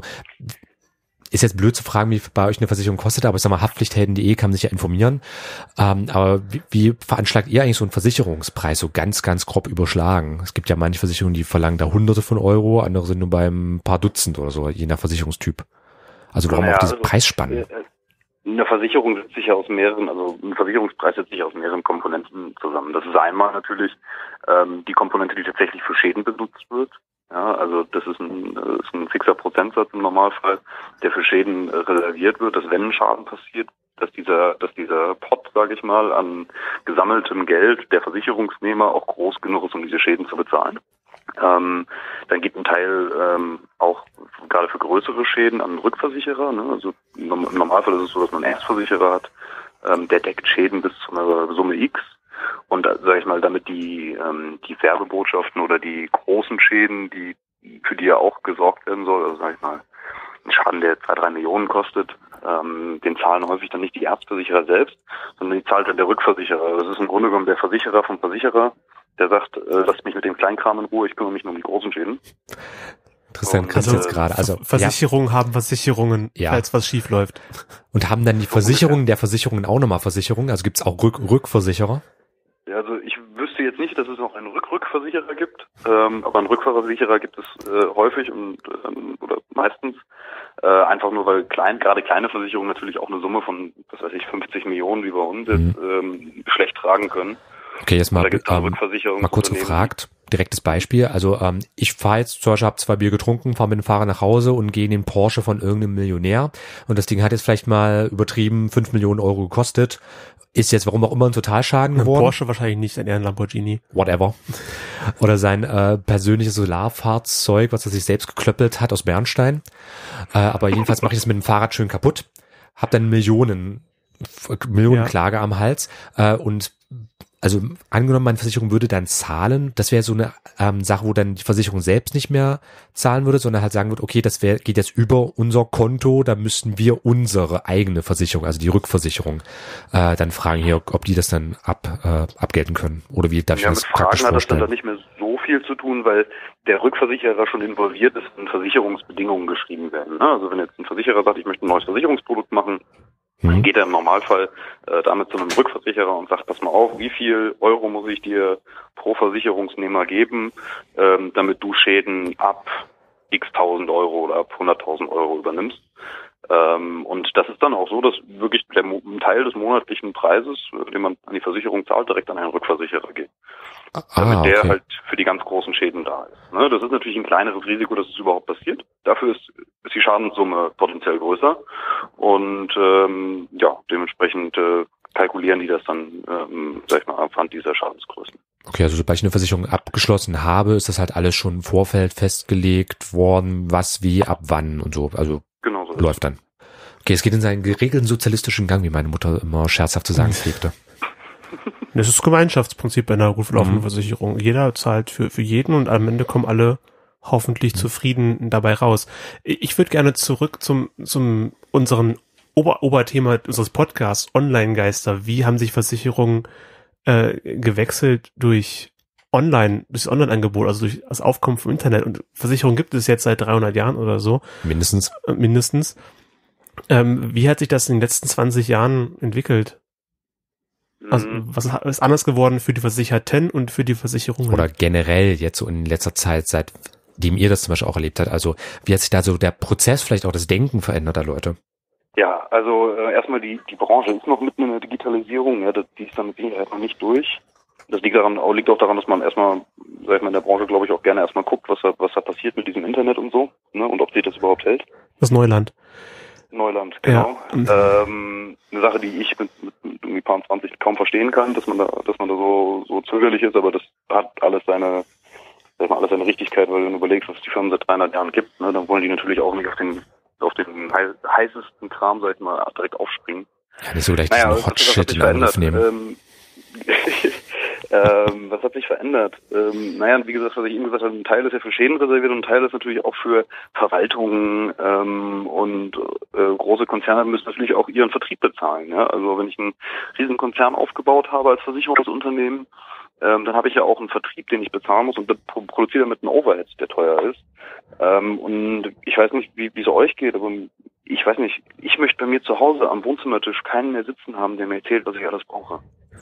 ist jetzt blöd zu fragen, wie bei euch eine Versicherung kostet, aber ich sag mal, Haftpflichthelden punkt de kann man sich ja informieren. Ähm, aber wie, wie veranschlagt ihr eigentlich so einen Versicherungspreis, so ganz, ganz grob überschlagen? Es gibt ja manche Versicherungen, die verlangen da Hunderte von Euro, andere sind nur beim paar Dutzend oder so, je nach Versicherungstyp. Also warum naja, auch diese also, Preisspannen? Eine Versicherung setzt sich ja aus mehreren, also ein Versicherungspreis setzt sich aus mehreren Komponenten zusammen. Das ist einmal natürlich ähm, die Komponente, die tatsächlich für Schäden benutzt wird. Ja, also das ist ein, das ist ein fixer Prozentsatz im Normalfall, der für Schäden äh, reserviert wird, dass wenn ein Schaden passiert, dass dieser, dass dieser Pot, sage ich mal, an gesammeltem Geld der Versicherungsnehmer auch groß genug ist, um diese Schäden zu bezahlen. Ähm, dann gibt ein Teil ähm, auch gerade für größere Schäden an einen Rückversicherer. Ne? Also im Normalfall ist es so, dass man einen Erstversicherer hat, ähm, der deckt Schäden bis zu einer Summe X. Und sage ich mal, damit die ähm, die Werbebotschaften oder die großen Schäden, die für die ja auch gesorgt werden soll, also sage ich mal, ein Schaden, der zwei, drei Millionen kostet, ähm, den zahlen häufig dann nicht die Erstversicherer selbst, sondern die zahlt dann der Rückversicherer. Das ist im Grunde genommen der Versicherer vom Versicherer, der sagt, äh, lasst mich mit dem Kleinkram in Ruhe, ich kümmere mich nur um die großen Schäden. Interessant, kannst du jetzt gerade. Also Versicherungen ja. haben Versicherungen, ja. falls was schief läuft. Und haben dann die Versicherungen der Versicherungen auch nochmal Versicherungen? Also gibt es auch Rück Rückversicherer? Ja, also ich wüsste jetzt nicht, dass es noch einen Rück-Rückversicherer gibt, ähm, aber einen Rückversicherer gibt es äh, häufig und ähm, oder meistens äh, einfach nur, weil klein, gerade kleine Versicherungen natürlich auch eine Summe von, was weiß ich, fünfzig Millionen wie bei uns jetzt mhm. ähm, schlecht tragen können. Okay, jetzt mal, ähm, mal kurz gefragt, direktes Beispiel. Also ähm, ich fahre jetzt, zum Beispiel habe zwei Bier getrunken, fahre mit dem Fahrer nach Hause und gehe in den Porsche von irgendeinem Millionär und das Ding hat jetzt vielleicht mal übertrieben fünf Millionen Euro gekostet. Ist jetzt, warum auch immer, ein Totalschaden geworden. Ein Porsche wahrscheinlich nicht, ein eher ein Lamborghini. Whatever. Oder sein äh, persönliches Solarfahrzeug, was er sich selbst geklöppelt hat aus Bernstein. Äh, aber jedenfalls mache ich das mit dem Fahrrad schön kaputt. Hab dann Millionen, Millionenklage ja. am Hals. Äh, und also angenommen, meine Versicherung würde dann zahlen, das wäre so eine ähm, Sache, wo dann die Versicherung selbst nicht mehr zahlen würde, sondern halt sagen würde, okay, das wär, geht jetzt über unser Konto, da müssten wir unsere eigene Versicherung, also die Rückversicherung, äh, dann fragen hier, ob die das dann ab äh, abgelten können. Oder wie darf ich ja, das mit praktisch Fragen vorstellen? Hat das dann nicht mehr so viel zu tun, weil der Rückversicherer schon involviert ist, wenn Versicherungsbedingungen geschrieben werden. Also wenn jetzt ein Versicherer sagt, ich möchte ein neues Versicherungsprodukt machen, dann geht er im Normalfall äh, damit zu einem Rückversicherer und sagt, pass mal auf, wie viel Euro muss ich dir pro Versicherungsnehmer geben, ähm, damit du Schäden ab x tausend Euro oder ab hunderttausend Euro übernimmst. Ähm, und das ist dann auch so, dass wirklich der ein Teil des monatlichen Preises, den man an die Versicherung zahlt, direkt an einen Rückversicherer geht. Ah, damit der okay. halt für die ganz großen Schäden da ist. Ne, das ist natürlich ein kleineres Risiko, dass es überhaupt passiert. Dafür ist, ist die Schadenssumme potenziell größer. Und ähm, ja, dementsprechend äh, kalkulieren die das dann, ähm, sag ich mal, anhand dieser Schadensgrößen. Okay, also sobald ich eine Versicherung abgeschlossen habe, ist das halt alles schon im Vorfeld festgelegt worden, was, wie, ab wann und so. Also genau so läuft dann. Okay, es geht in seinen geregelten sozialistischen Gang, wie meine Mutter immer scherzhaft zu sagen pflegte. Das ist das Gemeinschaftsprinzip bei einer gut laufenden mhm. Versicherung. Jeder zahlt für für jeden und am Ende kommen alle hoffentlich mhm. zufrieden dabei raus. Ich würde gerne zurück zum zum unseren Ober Oberthema unseres Podcasts, Online-Geister. Wie haben sich Versicherungen äh, gewechselt durch Online, durch das Online-Angebot, also durch das Aufkommen vom Internet? Und Versicherungen gibt es jetzt seit dreihundert Jahren oder so. Mindestens. Äh, mindestens. Ähm, wie hat sich das in den letzten zwanzig Jahren entwickelt? Also, was ist anders geworden für die Versicherten und für die Versicherungen? Oder generell jetzt so in letzter Zeit, seitdem ihr das zum Beispiel auch erlebt habt. Also wie hat sich da so der Prozess, vielleicht auch das Denken verändert der Leute? Ja, also äh, erstmal die die Branche ist noch mitten in der Digitalisierung, ja, das, die ist dann mit Sicherheit noch nicht durch. Das liegt daran, auch, liegt auch daran, dass man erstmal, sag ich mal, in der Branche, glaube ich, auch gerne erstmal guckt, was da, was da passiert mit diesem Internet und so, ne, und ob sich das überhaupt hält. Das Neuland. Neuland, genau. Ja. Ähm, eine Sache, die ich mit, mit, mit irgendwie paar zwanzig kaum verstehen kann, dass man da, dass man da so, so zögerlich ist, aber das hat alles seine, sag mal, alles seine Richtigkeit, weil wenn du überlegst, was es die Firmen seit dreihundert Jahren gibt, ne, dann wollen die natürlich auch nicht auf den, auf den heißesten Kram, sag ich mal, direkt aufspringen. Ja, nicht so gleich naja, diesen Hot-Shit in Angriff nehmen. Ähm, ähm, was hat sich verändert? Ähm, naja, wie gesagt, was ich eben gesagt habe, ein Teil ist ja für Schäden reserviert und ein Teil ist natürlich auch für Verwaltungen ähm, und äh, große Konzerne müssen natürlich auch ihren Vertrieb bezahlen. Ja? Also wenn ich einen riesen Konzern aufgebaut habe als Versicherungsunternehmen, ähm, dann habe ich ja auch einen Vertrieb, den ich bezahlen muss und produziere damit einen Overhead, der teuer ist. Ähm, und ich weiß nicht, wie es euch geht, aber ich weiß nicht, ich möchte bei mir zu Hause am Wohnzimmertisch keinen mehr sitzen haben, der mir erzählt, was ich alles brauche.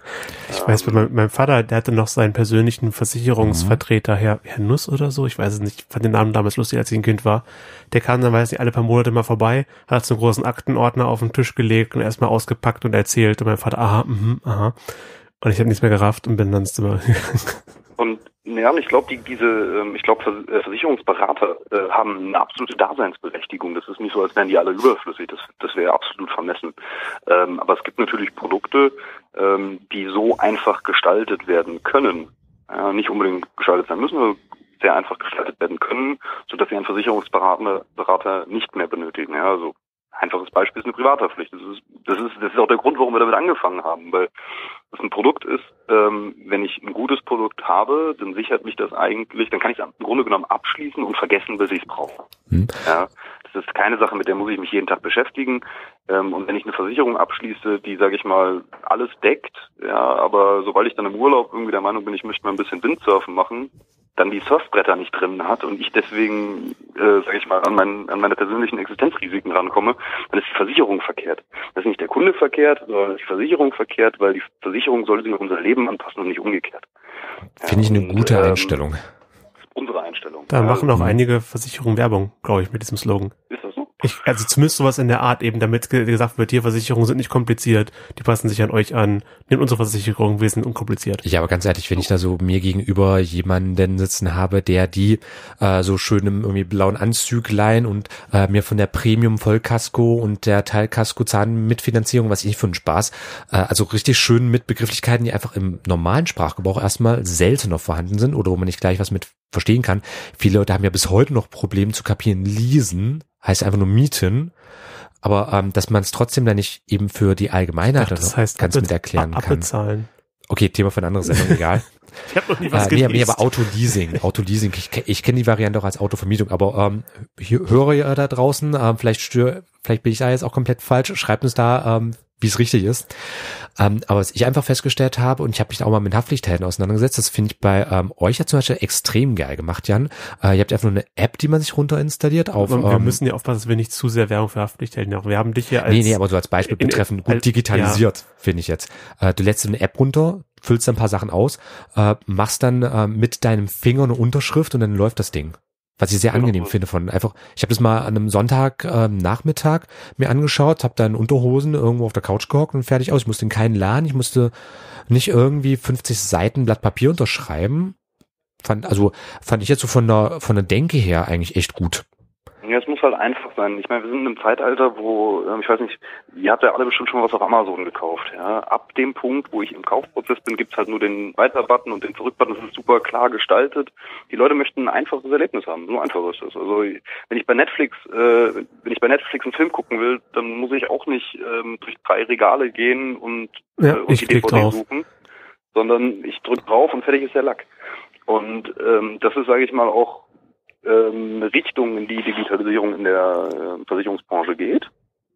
Ich weiß, bei meinem, meinem Vater, der hatte noch seinen persönlichen Versicherungsvertreter, Herr, Herr Nuss oder so, ich weiß es nicht, fand den Namen damals lustig, als ich ein Kind war. Der kam dann, weiß nicht, alle paar Monate mal vorbei, hat so einen großen Aktenordner auf den Tisch gelegt und erstmal ausgepackt und erzählt und mein Vater, aha, mhm, aha. Und ich habe nichts mehr gerafft und bin dann ins Zimmer gegangen. Und ja, ich glaube, die, diese, ich glaube, Versicherungsberater äh, haben eine absolute Daseinsberechtigung. Das ist nicht so, als wären die alle überflüssig. Das, das wäre absolut vermessen. Ähm, aber es gibt natürlich Produkte, ähm, die so einfach gestaltet werden können. Ja, nicht unbedingt gestaltet sein müssen, aber sehr einfach gestaltet werden können, sodass sie einen Versicherungsberater Berater nicht mehr benötigen. Ja, also einfaches Beispiel ist eine Privathaftpflicht. Das ist, das ist, das ist auch der Grund, warum wir damit angefangen haben, weil das ein Produkt ist, ähm, wenn ich ein gutes Produkt habe, dann sichert mich das eigentlich, dann kann ich es im Grunde genommen abschließen und vergessen, bis ich es brauche. Hm. Ja, das ist keine Sache, mit der muss ich mich jeden Tag beschäftigen. Ähm, und wenn ich eine Versicherung abschließe, die, sage ich mal, alles deckt, ja, aber sobald ich dann im Urlaub irgendwie der Meinung bin, ich möchte mal ein bisschen Windsurfen machen, dann die Surfbretter nicht drin hat und ich deswegen, äh, sage ich mal, an, mein, an meine persönlichen Existenzrisiken rankomme, dann ist die Versicherung verkehrt. Das ist nicht der Kunde verkehrt, sondern die Versicherung verkehrt, weil die Versicherung sollte sich auf unser Leben anpassen und nicht umgekehrt. Finde ich eine und, gute ähm, Einstellung. Unsere Einstellung. Da ja, machen auch also, einige Versicherungen Werbung, glaube ich, mit diesem Slogan. Ist das so? Ich, also zumindest sowas in der Art eben, damit gesagt wird, hier Versicherungen sind nicht kompliziert, die passen sich an euch an. Nehmt unsere Versicherung, wir sind unkompliziert. Ja, aber ganz ehrlich, wenn ich da so mir gegenüber jemanden sitzen habe, der die äh, so schön im irgendwie blauen Anzüglein und äh, mir von der Premium Vollkasko und der Teilkasko Zahn Mitfinanzierung, was ich nicht für einen Spaß, äh, also richtig schön mit Begrifflichkeiten, die einfach im normalen Sprachgebrauch erstmal seltener vorhanden sind oder wo man nicht gleich was mit verstehen kann. Viele Leute haben ja bis heute noch Probleme zu kapieren, leasen heißt einfach nur mieten, aber ähm, dass man es trotzdem dann nicht eben für die Allgemeinheit Ach, das heißt, ganz mit erklären kann. Abbezahlen. Okay, Thema für eine andere Sendung, egal. Ich habe noch nie was äh, geleast. Nee, nee, aber Autoleasing, Autoleasing, ich, ich kenne die Variante auch als Autovermietung, aber ähm, hier, höre ihr da draußen, ähm, vielleicht stör, vielleicht bin ich da jetzt auch komplett falsch, schreibt uns da, ähm, wie es richtig ist. Ähm, aber was ich einfach festgestellt habe, und ich habe mich da auch mal mit Haftpflichthelden auseinandergesetzt, das finde ich bei ähm, euch ja zum Beispiel extrem geil gemacht, Jan. Äh, ihr habt einfach nur eine App, die man sich runterinstalliert auf. Wir ähm, müssen ja aufpassen, dass wir nicht zu sehr Werbung für Haftpflichthelden machen. Wir haben dich hier als... Nee, nee, aber so als Beispiel in, betreffend gut als, digitalisiert, ja. finde ich jetzt. Äh, du lädst eine App runter, füllst dann ein paar Sachen aus, äh, machst dann äh, mit deinem Finger eine Unterschrift und dann läuft das Ding. Was ich sehr angenehm finde von einfach, ich habe das mal an einem Sonntag ähm, Nachmittag mir angeschaut, habe dann Unterhosen irgendwo auf der Couch gehockt und fertig aus. Ich musste in keinen Laden, ich musste nicht irgendwie fünfzig Seiten Blatt Papier unterschreiben. Fand, also fand ich jetzt so von der von der Denke her eigentlich echt gut. Ja, es muss halt einfach sein. Ich meine, wir sind in einem Zeitalter, wo, ich weiß nicht, ihr habt ja alle bestimmt schon mal was auf Amazon gekauft. Ja, ab dem Punkt, wo ich im Kaufprozess bin, gibt's halt nur den Weiter-Button und den Zurück-Button. Das ist super klar gestaltet. Die Leute möchten ein einfaches Erlebnis haben. So einfach ist das. Also wenn ich bei Netflix, äh, wenn ich bei Netflix einen Film gucken will, dann muss ich auch nicht ähm, durch drei Regale gehen und, ja, äh, und ich die D V D drauf. suchen, sondern ich drücke drauf und fertig ist der Lack. Und ähm, das ist, sage ich mal, auch eine Richtung, in die Digitalisierung in der äh, Versicherungsbranche geht.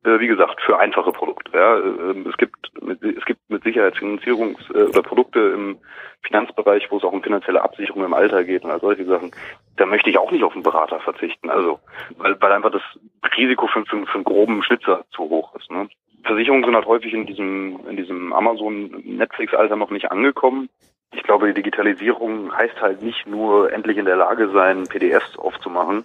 äh, wie gesagt, für einfache Produkte. Ja. Äh, es gibt mit, es gibt mit Sicherheit Finanzierungs- äh, oder Produkte im Finanzbereich, wo es auch um finanzielle Absicherung im Alter geht und all solche Sachen. Da möchte ich auch nicht auf einen Berater verzichten. Also, weil, weil einfach das Risiko für, für, für einen groben Schnitzer zu hoch ist. Ne? Versicherungen sind halt häufig in diesem, in diesem Amazon-Netflix-Alter noch nicht angekommen. Ich glaube, die Digitalisierung heißt halt nicht nur endlich in der Lage sein, P D Fs aufzumachen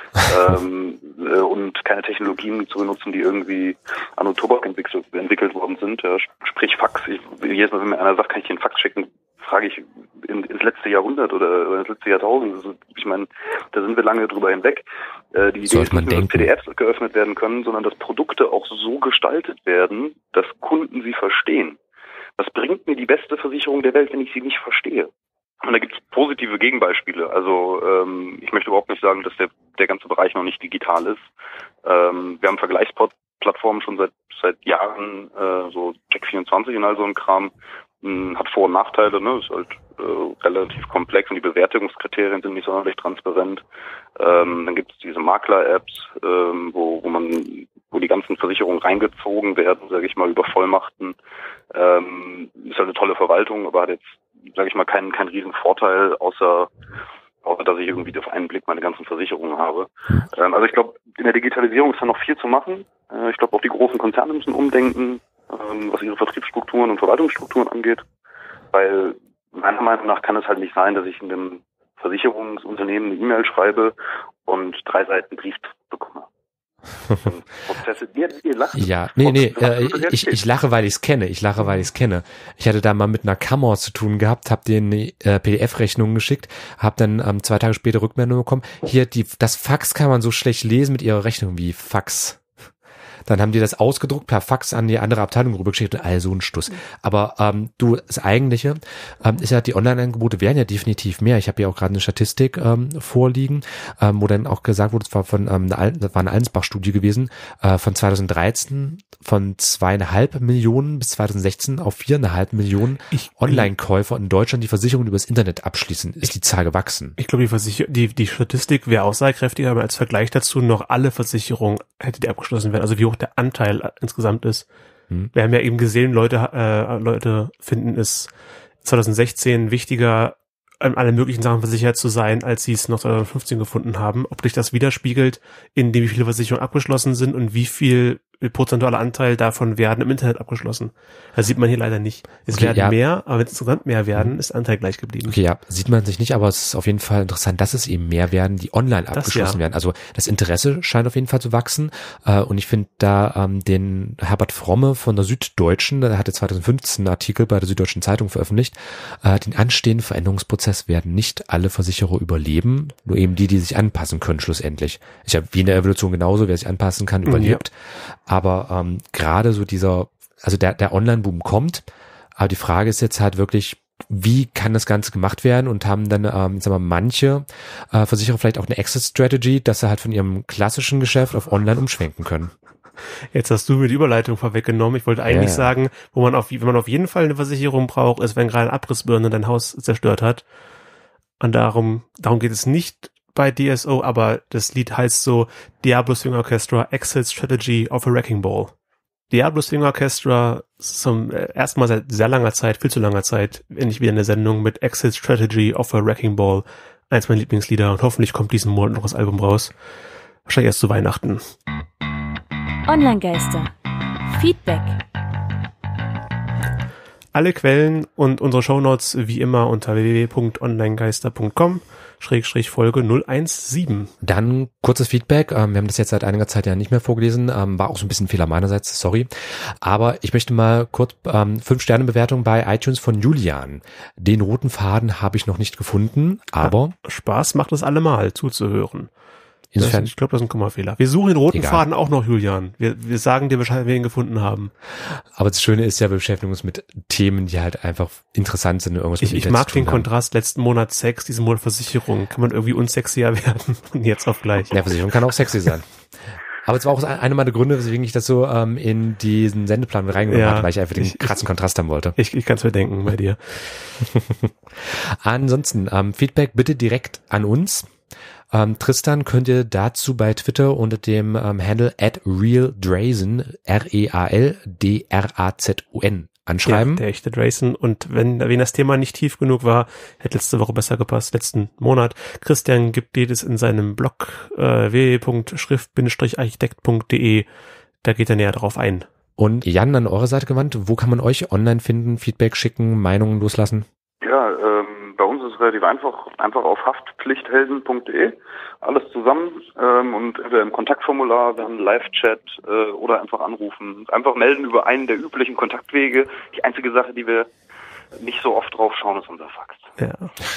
ähm, äh, und keine Technologien zu benutzen, die irgendwie an und Tobak entwickelt, entwickelt worden sind. Ja, sprich Fax. Ich, jedes Mal, wenn mir einer sagt, kann ich dir einen Fax schicken, frage ich in, ins letzte Jahrhundert oder, oder ins letzte Jahrtausend. Also, ich meine, da sind wir lange drüber hinweg. Äh, die Idee ist nicht nur, dass P D Fs geöffnet werden können, sondern dass Produkte auch so gestaltet werden, dass Kunden sie verstehen. Was bringt mir die beste Versicherung der Welt, wenn ich sie nicht verstehe? Und da gibt es positive Gegenbeispiele. Also ähm, ich möchte überhaupt nicht sagen, dass der der ganze Bereich noch nicht digital ist. Ähm, wir haben Vergleichsplattformen schon seit seit Jahren, äh, so Check vierundzwanzig und all so ein Kram. Mh, hat Vor- und Nachteile, ne? Ist halt äh, relativ komplex und die Bewertungskriterien sind nicht sonderlich transparent. Ähm, dann gibt es diese Makler-Apps, ähm, wo wo man wo die ganzen Versicherungen reingezogen werden, sage ich mal, über Vollmachten. Ähm, ist halt eine tolle Verwaltung, aber hat jetzt, sage ich mal, keinen keinen riesen Vorteil, außer, außer dass ich irgendwie auf einen Blick meine ganzen Versicherungen habe. Ähm, also ich glaube, in der Digitalisierung ist da noch viel zu machen. Äh, ich glaube, auch die großen Konzerne müssen umdenken, ähm, was ihre Vertriebsstrukturen und Verwaltungsstrukturen angeht, weil meiner Meinung nach kann es halt nicht sein, dass ich in einem Versicherungsunternehmen eine E-Mail schreibe und drei Seiten Brief bekomme. Prozesse, ihr, ihr lacht. Ja, nee, nee, äh, ich, ich lache, weil ich es kenne. Ich lache, weil ich es kenne. Ich hatte da mal mit einer Kammer zu tun gehabt, habe denen eine äh, P D F-Rechnung geschickt, habe dann ähm, zwei Tage später Rückmeldung bekommen. Hier, die, das Fax kann man so schlecht lesen mit ihrer Rechnung wie Fax. Dann haben die das ausgedruckt, per Fax an die andere Abteilung rübergeschickt und all so ein Stuss. Aber ähm, du, das Eigentliche ähm, ist ja, die Online-Angebote werden ja definitiv mehr. Ich habe ja auch gerade eine Statistik ähm, vorliegen, ähm, wo dann auch gesagt wurde, es war von ähm, eine, das war eine Allensbach-Studie gewesen, äh, von zweitausenddreizehn von zweieinhalb Millionen bis zweitausendsechzehn auf viereinhalb Millionen ich, Online-Käufer in Deutschland, die Versicherungen übers Internet abschließen, ist ich, die Zahl gewachsen. Ich glaube, die, Versicher- die, die Statistik wäre aussagekräftiger, aber als Vergleich dazu noch alle Versicherungen hätte die abgeschlossen werden, also wie hoch der Anteil insgesamt ist. Hm. Wir haben ja eben gesehen, Leute, äh, Leute finden es zweitausendsechzehn wichtiger, an alle möglichen Sachen versichert zu sein, als sie es noch zweitausendfünfzehn gefunden haben. Ob sich das widerspiegelt, in dem wie viele Versicherungen abgeschlossen sind und wie viel prozentualer Anteil davon werden im Internet abgeschlossen. Das sieht man hier leider nicht. Es okay, werden ja. mehr, aber wenn es insgesamt mehr werden, mhm. ist der Anteil gleich geblieben. Okay, ja, sieht man sich nicht, aber es ist auf jeden Fall interessant, dass es eben mehr werden, die online abgeschlossen ja. werden. Also das Interesse scheint auf jeden Fall zu wachsen. Äh, und ich finde da ähm, den Herbert Fromme von der Süddeutschen, der hatte zweitausendfünfzehn einen Artikel bei der Süddeutschen Zeitung veröffentlicht, äh, den anstehenden Veränderungsprozess werden nicht alle Versicherer überleben, nur eben die, die sich anpassen können schlussendlich. Ich habe wie in der Evolution genauso, wer sich anpassen kann, überlebt. Ja. Aber ähm, gerade so dieser, also der, der Online-Boom kommt, aber die Frage ist jetzt halt wirklich, wie kann das Ganze gemacht werden und haben dann, ähm, sagen wir, manche äh, Versicherer vielleicht auch eine Exit-Strategy, dass sie halt von ihrem klassischen Geschäft auf Online umschwenken können. Jetzt hast du mir die Überleitung vorweggenommen. Ich wollte eigentlich ja, ja. sagen, wo man auf, wenn man auf jeden Fall eine Versicherung braucht, ist, wenn gerade eine Abrissbirne dein Haus zerstört hat. Und darum, darum geht es nicht bei D S O, aber das Lied heißt so Diablo Swing Orchestra Exit Strategy of a Wrecking Ball. Diablo Swing Orchestra zum äh, ersten Mal seit sehr langer Zeit, viel zu langer Zeit, endlich wieder eine Sendung mit Exit Strategy of a Wrecking Ball. Eins meiner Lieblingslieder und hoffentlich kommt diesen Monat noch das Album raus. Wahrscheinlich erst zu Weihnachten. Online-Geister. Feedback. Alle Quellen und unsere Shownotes wie immer unter w w w punkt onlinegeister punkt com Schrägstrich Folge null eins sieben. Dann kurzes Feedback. Ähm, wir haben das jetzt seit einiger Zeit ja nicht mehr vorgelesen. Ähm, war auch so ein bisschen ein Fehler meinerseits, sorry. Aber ich möchte mal kurz ähm, fünf Sterne Bewertung bei iTunes von Julian. Den roten Faden habe ich noch nicht gefunden, aber ja, Spaß macht es allemal zuzuhören. Insofern, das, ich glaube, das ist ein Kommafehler. Wir suchen den roten egal. Faden auch noch, Julian. Wir, wir sagen dir Bescheid, wenn wir ihn gefunden haben. Aber das Schöne ist ja, wir beschäftigen uns mit Themen, die halt einfach interessant sind. Irgendwas ich ich mag den haben. Kontrast. Letzten Monat Sex, diesen Monat Versicherung. Kann man irgendwie unsexier werden von jetzt auf gleich. Ja, Versicherung kann auch sexy sein. Aber es war auch einer meiner Gründe, weswegen ich das so ähm, in diesen Sendeplan reingenommen ja, habe, weil ich einfach den ich, krassen ich, Kontrast haben wollte. Ich, ich kann es mir denken bei dir. Ansonsten, ähm, Feedback bitte direkt an uns. Ähm, Tristan könnt ihr dazu bei Twitter unter dem ähm, Handle at realdrazen, R E A L D R A Z U N anschreiben. Ja, der echte Drayson. Und wenn, wenn das Thema nicht tief genug war, hätte letzte Woche besser gepasst, letzten Monat. Christian gibt jedes in seinem Blog äh, w w w punkt schrift architekt punkt d e. Da geht er näher drauf ein. Und Jan, an eure Seite gewandt, wo kann man euch online finden, Feedback schicken, Meinungen loslassen? Ja, ähm, bei uns ist es relativ einfach, einfach auf haftpflichthelden punkt d e, alles zusammen ähm, und entweder im Kontaktformular, wir haben einen Live-Chat äh, oder einfach anrufen. Einfach melden über einen der üblichen Kontaktwege. Die einzige Sache, die wir nicht so oft drauf schauen, ist unser Fax. Ja.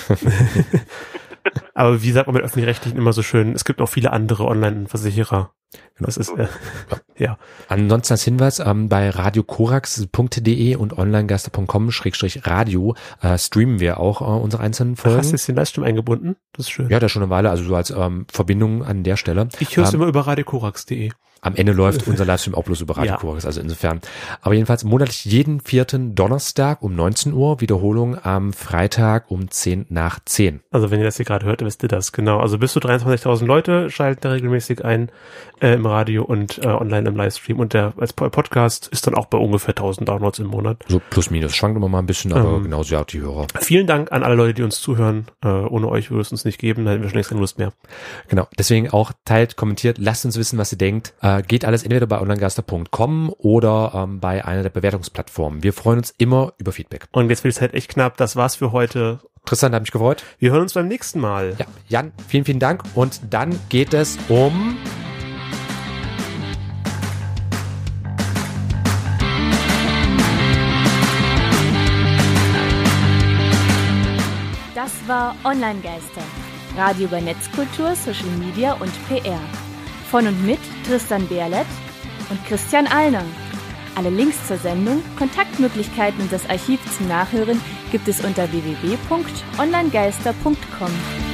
Aber wie sagt man mit Öffentlich-Rechtlichen immer so schön, es gibt auch viele andere Online-Versicherer. Das ist, äh, ja. Ansonsten als Hinweis, ähm, bei radiokorax punkt d e und onlinegeister punkt com schrägstrich radio äh, streamen wir auch äh, unsere einzelnen Folgen. Ach, hast du jetzt den Livestream eingebunden? Das ist schön. Ja, das schon eine Weile, also so als ähm, Verbindung an der Stelle. Ich höre es ähm, immer über radiokorax punkt d e. Am Ende läuft unser Livestream auch bloß über Radio Korax, ja. Also insofern. Aber jedenfalls monatlich jeden vierten Donnerstag um neunzehn Uhr, Wiederholung am Freitag um zehn nach zehn. Also wenn ihr das hier gerade hört, wisst ihr das, genau. Also bis zu dreiundzwanzigtausend Leute schalten da regelmäßig ein äh, im Radio und äh, online im Livestream. Und der als Podcast ist dann auch bei ungefähr tausend Downloads im Monat. So plus minus, schwankt immer mal ein bisschen, aber ähm, genauso ja auch die Hörer. Vielen Dank an alle Leute, die uns zuhören. Äh, ohne euch würde es uns nicht geben, da hätten wir schon längst keine Lust mehr. Genau, deswegen auch teilt, kommentiert, lasst uns wissen, was ihr denkt. Äh, geht alles entweder bei onlinegeister punkt com oder ähm, bei einer der Bewertungsplattformen. Wir freuen uns immer über Feedback. Und jetzt wird die Zeit echt knapp. Das war's für heute. Tristan, hat mich gefreut. Wir hören uns beim nächsten Mal. Ja, Jan, vielen, vielen Dank. Und dann geht es um... Das war Online-Geister. Radio über Netzkultur, Social Media und P R. Von und mit Tristan Berlet und Christian Allner. Alle Links zur Sendung, Kontaktmöglichkeiten und das Archiv zum Nachhören gibt es unter w w w punkt onlinegeister punkt com.